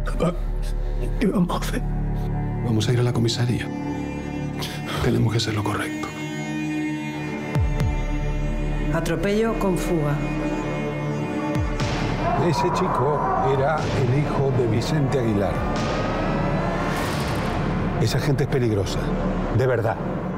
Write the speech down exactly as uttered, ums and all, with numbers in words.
Papá, ¿qué vamos a hacer? Vamos a ir a la comisaría. Tenemos que hacer lo correcto. Atropello con fuga. Ese chico era el hijo de Vicente Aguilar. Esa gente es peligrosa, de verdad.